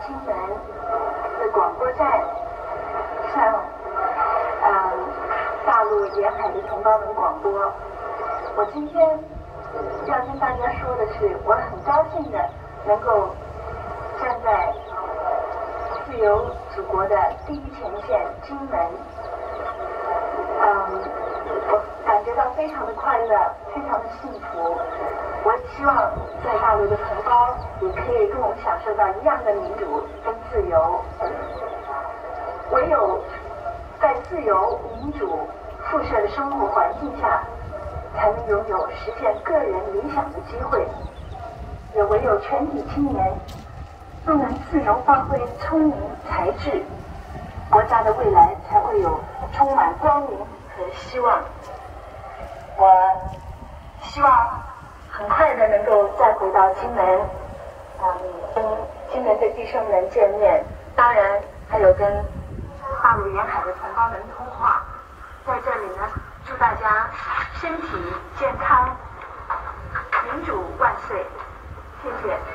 金门的广播站，向大陆沿海的同胞们广播。我今天要跟大家说的是，我很高兴的能够站在自由祖国的第一前线金门。我感觉到非常的快乐，非常的幸福。我希望在大陆的同胞也可以跟我们享受到一样的民主跟自由。唯有在自由、民主、富庶的生活环境下，才能拥有实现个人理想的机会。也唯有全体青年都能自由发挥聪明才智，国家的未来才会有充满光明和希望。我希望很快的能够再回到金门，跟金门的弟兄们见面，当然还有跟大陆沿海的同胞们通话。在这里呢，祝大家身体健康，民主万岁！谢谢。